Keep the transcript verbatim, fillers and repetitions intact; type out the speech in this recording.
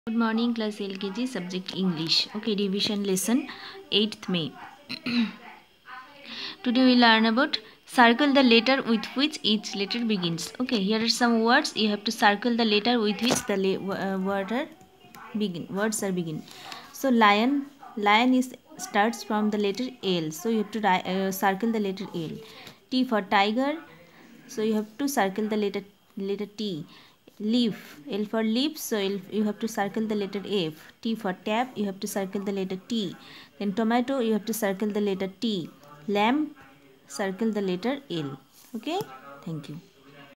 Good morning, class L K G, subject English. Okay, revision lesson eighth May. Today we learn about circle the letter with which each letter begins. Okay, here are some words. You have to circle the letter with which the uh, word are begin. Words are begin. So lion, lion is starts from the letter L. So you have to uh, circle the letter L. T for tiger. So you have to circle the letter letter T. Leaf, L for leaves, so you have to circle the letter F. T for tap, you have to circle the letter T. Then tomato, you have to circle the letter T. Lamp, circle the letter L. Okay, thank you.